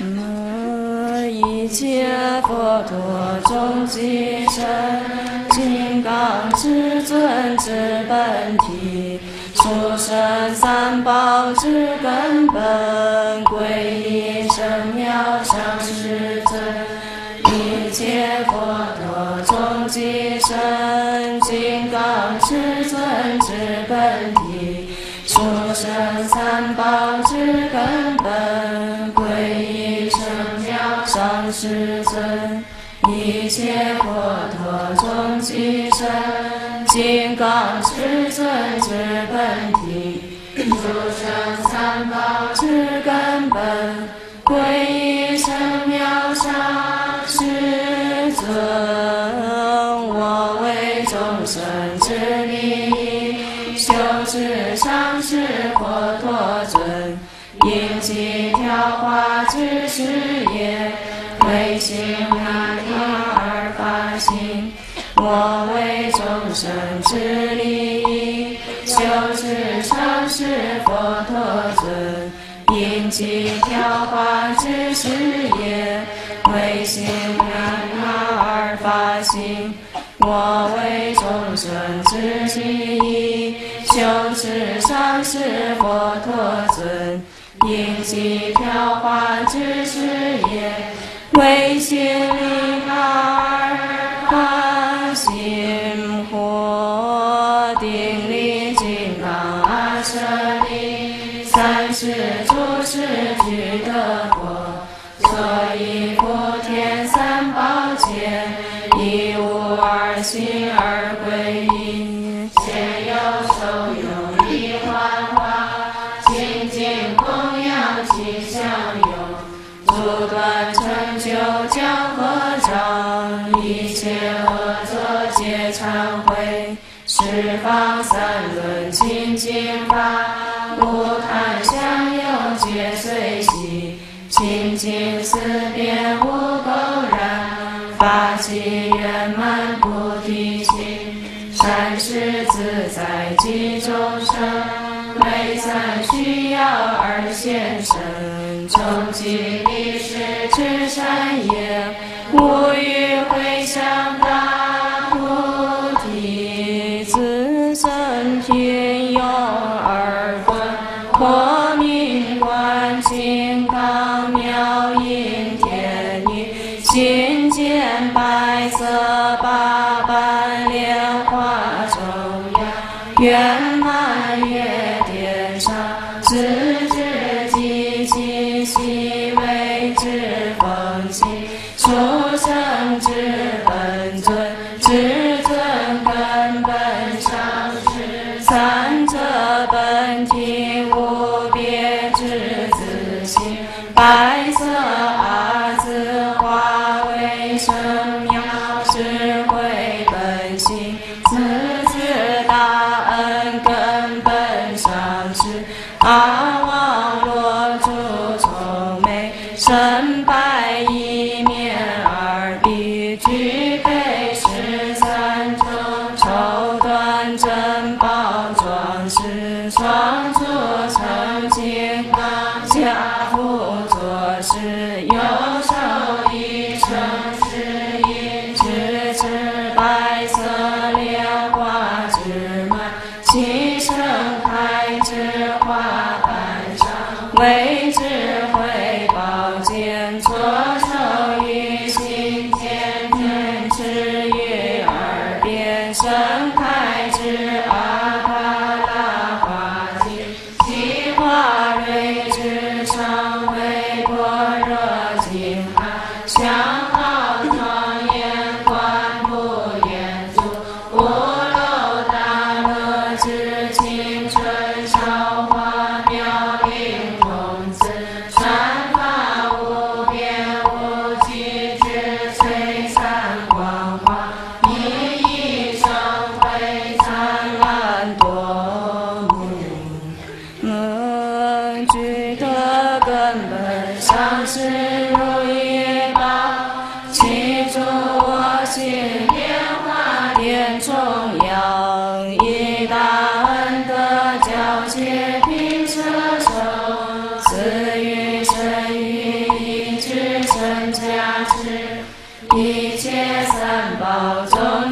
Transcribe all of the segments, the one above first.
一切佛陀终极身，金刚至尊之本体，殊胜三宝之根本，皈依圣妙上师尊。一切佛陀终极身，金刚至尊之本体，殊胜三宝之根本，皈依圣妙上师尊。一切佛陀终极身，金刚至尊之本体，殊胜三宝之根本，皈依圣妙上师尊。我为众生之利益，修持上师佛陀尊，因其调化之事业，为心难而发心。我为众生之利益，修持上师佛陀尊，因其调化之事业，为心难而发心。我为众生之利益，修持上师佛陀尊，因其调化之事业，为心灵而发心。或顶礼金刚阿舍利，三世诸世具德佛，所以普天三宝前，一无二心而归依。现有受用一幻化，清净供养其相用，阻断成就将合掌，一切恶作皆忏悔，十方三轮清净法，无贪相有皆随喜，清净思辨无垢然，发起圆满菩提心，善事自在济众生，为咱需要而现身，终极历史之善业，无欲回向大菩提，自身天用而观，或名观金刚妙音天女，心见白色八瓣莲花中央，圆满月殿上，直至极其细微之风气，殊胜之本尊，至尊根本上师，三者本体无别之自性，白色阿字化为圣妙智慧本性，自自大恩根本上师，阿王罗主从眉，身白一面二臂，具备13种绸缎珍宝装饰，双足成金刚家父作事，右手一成是一只只白色莲花枝蔓，其盛开之花瓣上，为智慧宝剑，左手于心间，天之于耳边，盛开之阿帕拉花茎，其花蕊之上，为般若经含，相好庄严观不言足，无漏大乐之青春韶华，妙龄童子，传法无边无际之璀璨光华，熠熠生辉灿烂夺目，具德根本上师如意宝，其中我心莲花殿中央，一大恩德教界平摄受，赐予身语一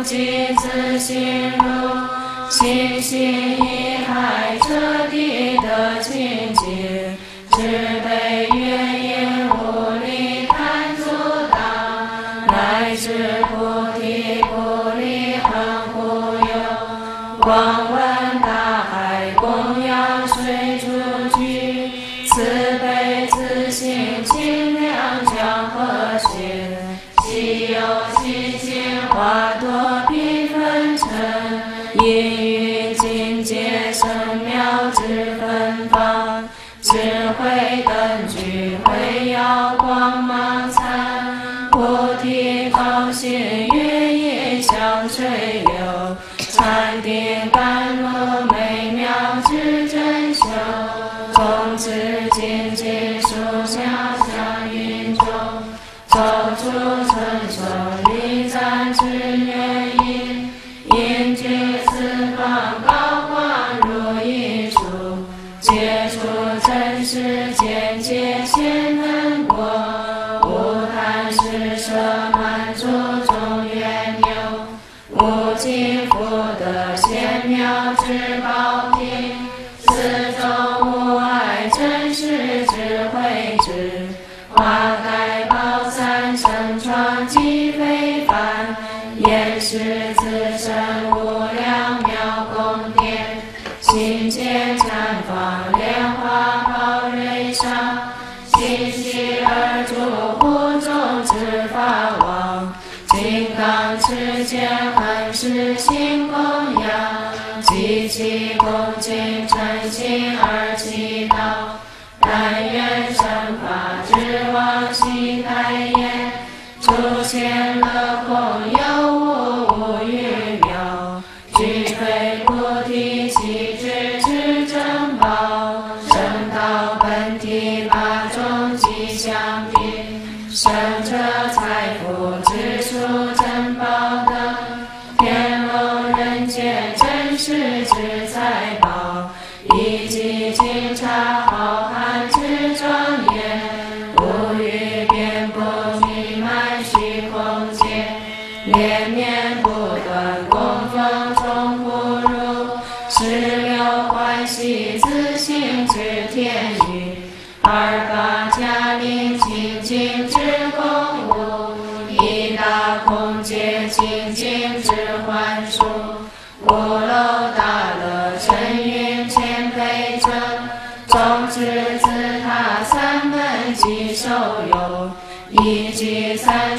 己自心如，心心一海彻底的清净，只被原因无力贪阻挡，乃至菩提不离恒护佑，广闻大海供养水主居，慈悲自性清凉江河心，稀有其境花朵缤纷尘，因云境界圣妙之芬芳，智慧灯具辉耀光芒灿，菩提高兴月影相垂流，禅定甘露美妙之真修，种子静静树下祥云中，走出春秋礼赞之原因，因具四方高光如一束，解除真实见解显能果，无贪施舍满足众缘由，无尽福德显妙之宝品，四周无碍真实智慧智，花开宝伞盛装极非凡，严实自身无量妙宫殿，心间绽放莲花宝瑞上，欣喜而住护众之法王，金刚持剑恒时心供养，极其恭敬诚心而祈祷，但愿生法之王心开眼，出现了空有无余妙，具备菩提气质之珍宝，圣道本体八种吉祥品，生者财富之数珍宝等，天龙人间真实之财宝，以及警察浩瀚之庄严，无与遍布弥漫虚空界，连绵不断供奉众不如，十六欢喜自性之天宇，二八迦陵清净之公务，一大空界清净之幻术，五楼大乐沉云千倍正，种子自他三门即受有，以及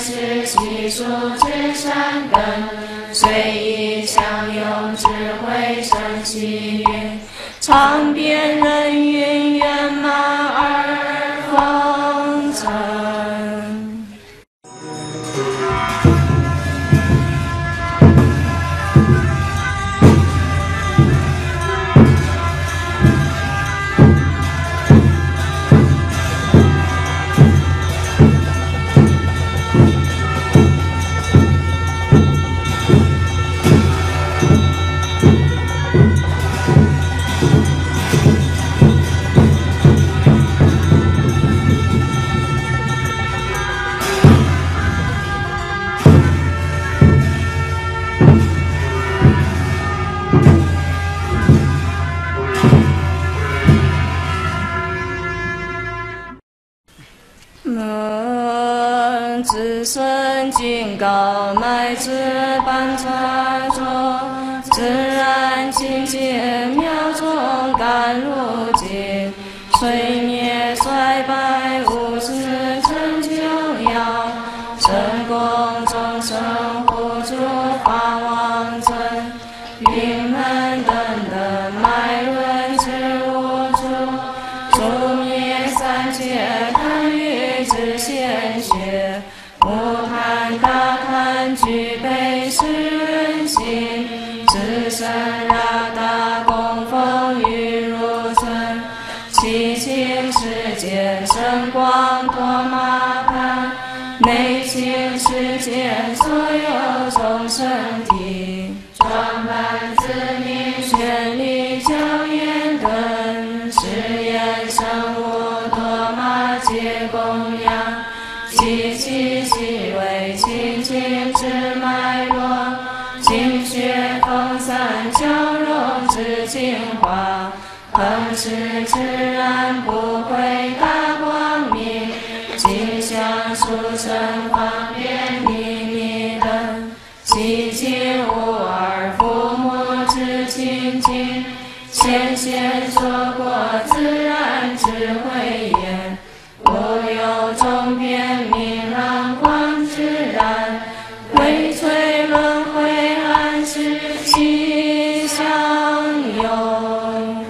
37数之善根，随意相用智慧生气云，常遍人云圆满而丰盛。自身金刚乃至般禅中，自然境界妙中甘露尽，虽灭衰败无始成就要，成功众生护助法王尊，云门等等脉轮之无助，除灭三界贪欲之鲜血，无贪大贪具备世人心，自身รา大供奉于如尊，七情世间圣光多玛盘，内情世间所有众生体，装扮自名绚丽娇艳等，誓言生物多玛皆供养，极其细微清净之脉络， 是自然不会大光明，吉祥殊胜方便秘密灯，寂静无二，父母之清净，先贤说过自然智慧言，无有中变明朗光自然，唯摧轮回安世气相拥。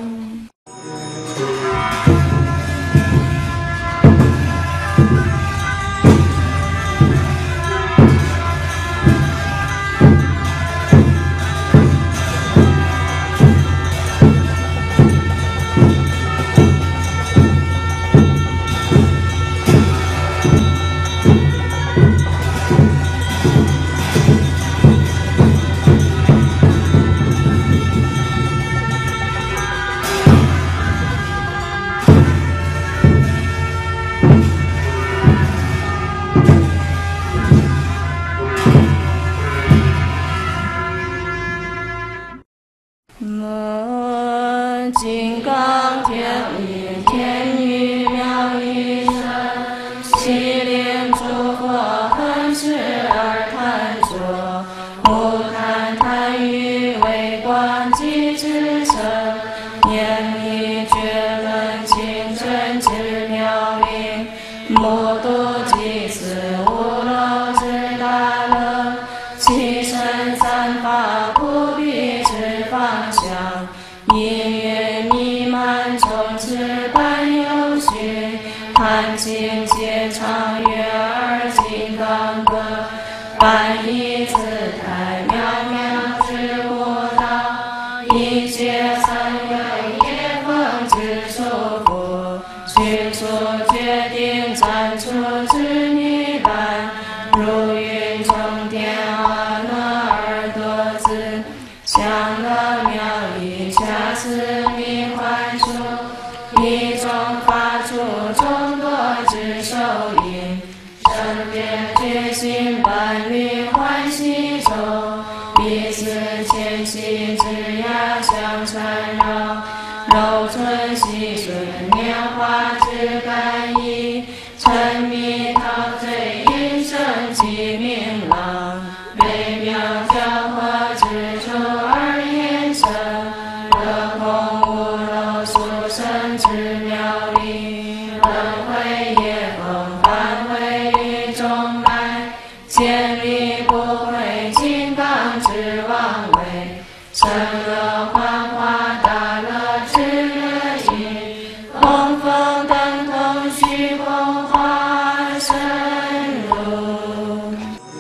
金刚天女，天女妙一身，西灵诸佛恒时而探索，无贪贪欲为观即至诚，念力觉论清真之妙灵，目睹即此无漏之大乐，七身三法不必之方向，音乐弥漫充斥般有序，弹琴皆唱悦耳金刚歌，般以自态妙妙之舞蹈，一切三有业风之束缚，迅速决定暂出之泥般，如云中天阿那耳朵子，享乐妙理恰似迷幻术，一种发出众多之手音，身边觉醒伴侣欢喜中，彼此牵系枝桠相缠绕，柔唇细顺拈花之感意，沉迷陶醉音声极明朗，美妙交合之处而延伸，得空无漏殊胜之妙理，轮回业风返回于中来，千里不回金刚之王位，成乐幻化大乐之乐音，供奉等同虚空化身如。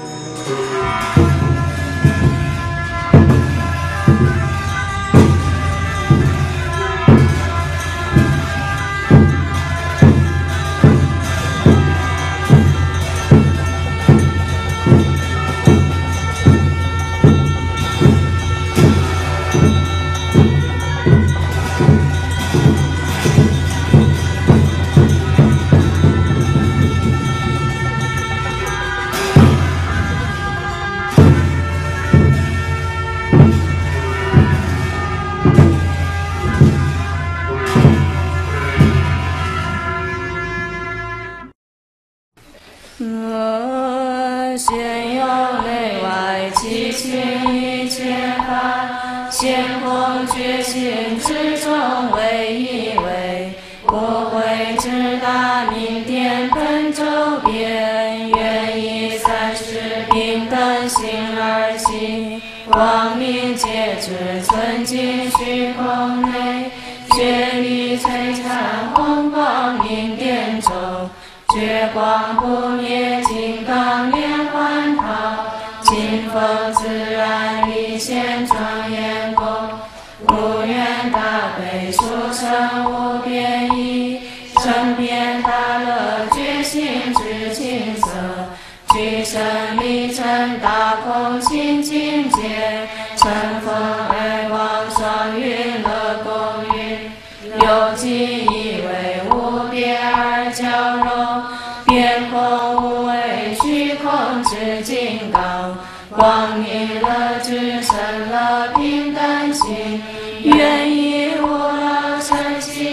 先有内外七情一切法，先空觉醒之中为一位，不会直达明殿本周边，愿以30平等心而起，光明皆至存进虚空内，觉力璀璨红光明殿中，觉光不灭金刚莲环套，清风自然离现庄严功，无缘大悲殊胜无边意，成遍大乐觉醒之清色，具身离尘大空清净界，乘风而往双云乐共云，有记以为无边而交融，遍空无为虚空之金刚，光明乐智深乐平等心，愿以无漏身心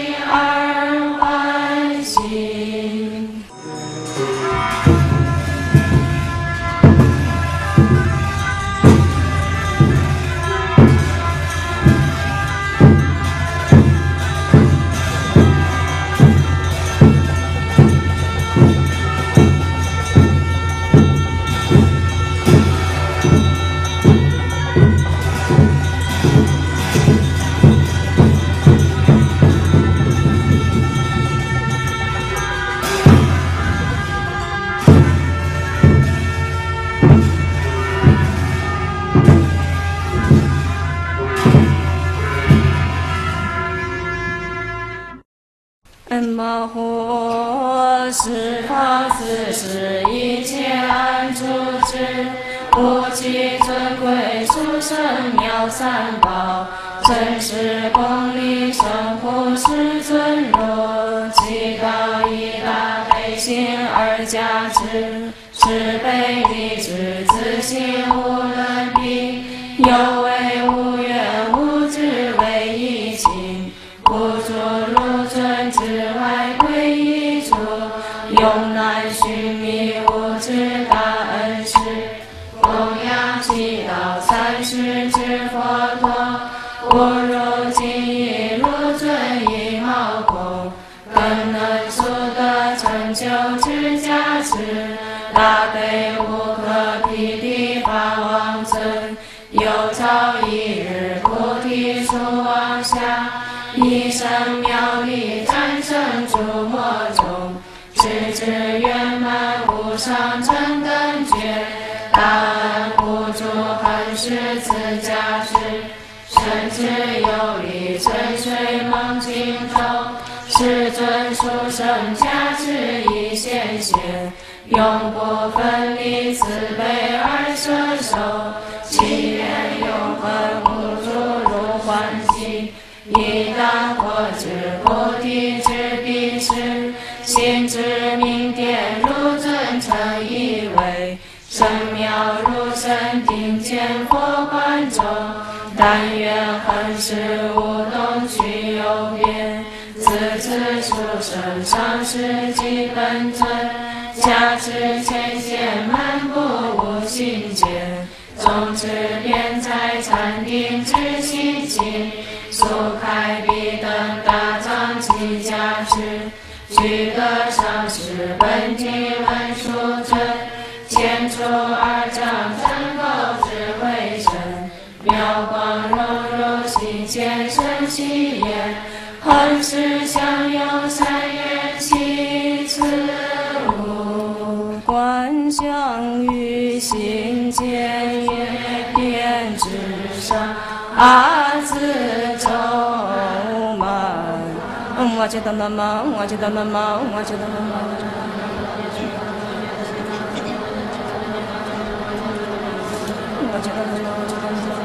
么活，十方四时一切安住之，无极尊贵殊胜妙三宝，真实公理圣护世尊如，祈祷以大悲心而加持，慈悲利智自信无伦比，有为无愿无智为一情，不著如尊之外归一处，永难寻觅无知大恩师，供养祈祷三世之佛陀，不如今一如尊一毛孔，更能速得成就之加持，大悲无可匹敌法王尊，有朝一日菩提树王下，一生妙力战胜诸魔众，直至圆满无上正等觉，大安无住恒世自加持，甚至有力沉水梦境中，世尊殊胜加持已显现，永不分离慈悲而摄受，祈愿永恒无住如欢喜，一当获知菩提之彼时，心之明点如尊成一位，神妙如神顶见佛观中，但愿恒时无动须有变，自殊胜上师即本尊，加持前显满布无心间，总持遍在禅定之心境，速开彼等大藏其加持，具得上师本体文殊尊，前出二丈真够智慧身，妙光融入心间生喜悦，恒时享有三缘起次无观想于心间，月遍之上阿字咒满，我觉得那么，我觉得那么，我觉得那么。我觉得那么，我觉得那么。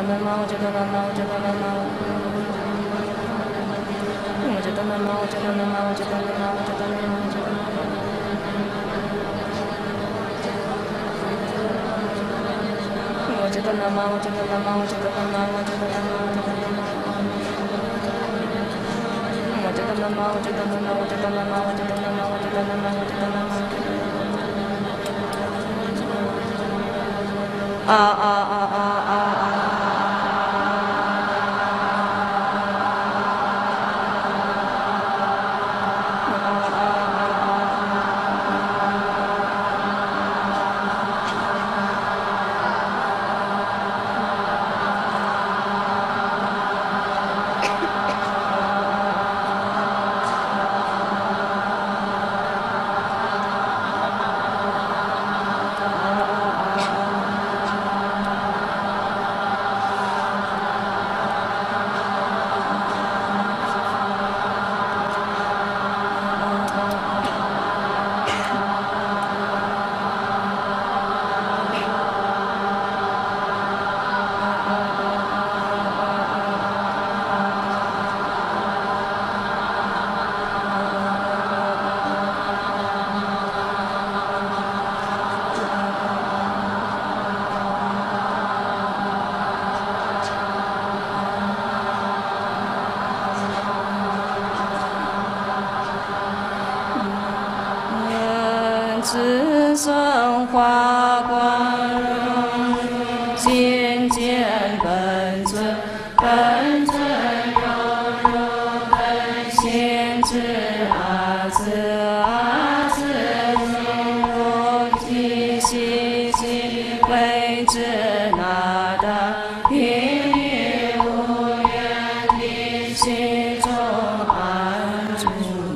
子孙华光荣，渐渐本尊，本尊荣荣本显智阿子阿子如体悉悉为之那达平于无愿力其中安住。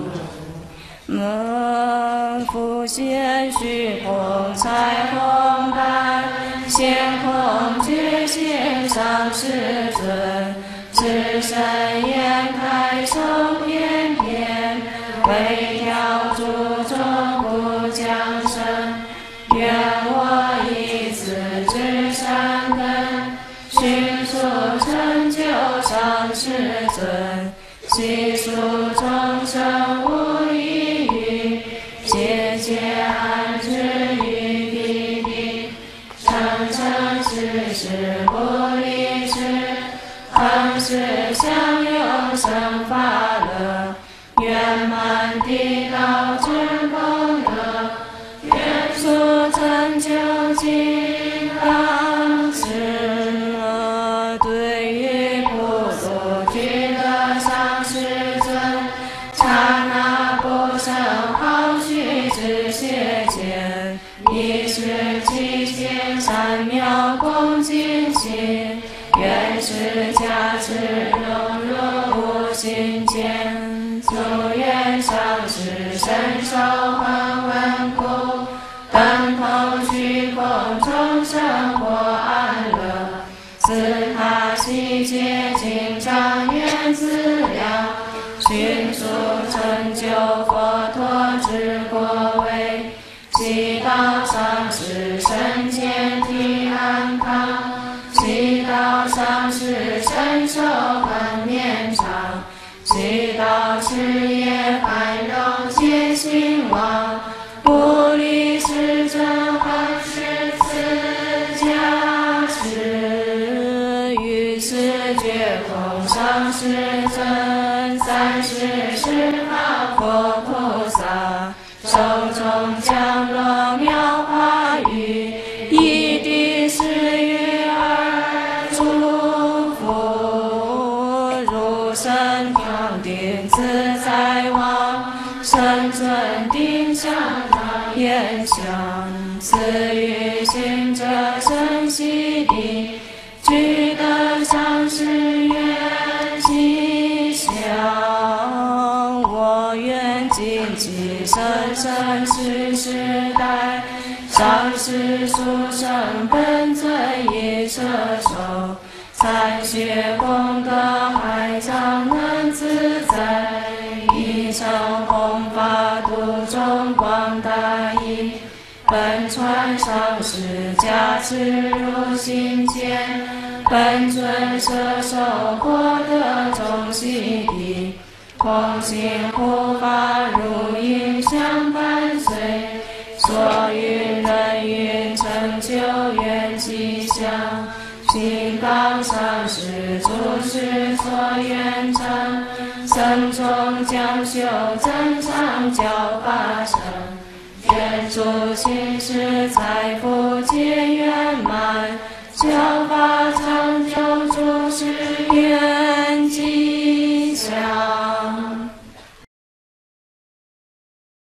蒙福现虚空彩虹般，显空觉现上师尊，智神眼开手翩翩，微调诸众不降生。愿我以此至善根，迅速成就上师尊，悉数众生无一语，节节安置于彼地，诚诚实实不离世，恒时享有生法乐，圆满地道真功德，愿速成就金刚智。对于普度俱乐上师尊，刹那不生好须之邪见，一时其间善妙恭敬心，愿是加持融入无心间，祝愿上师身手很稳固，等同虚空众生获安乐，自他悉皆经常愿资量，迅速成就佛陀之果位，悉道上师身健体安康，悉道上师身寿很绵长，悉道事业繁荣皆兴旺，不离世尊恒是此加持。于是觉空上师尊，三世十方佛菩萨，手中降落妙法语，一滴施予而祝福，如身常定自在王，身尊定向他言相，赐予行者身悉地，具得上师愿吉祥。我愿尽其生生世世代，上师殊胜本尊一摄受，残血功德海藏能自在，一成弘法度众广大义，本传上师加持入心间， 本尊摄受获得众悉地，空性护法如影相伴随，所云人云成就缘吉祥，金刚上师诸事所愿成，僧众将修真常教法成，愿诸心事财富皆圆满，教法常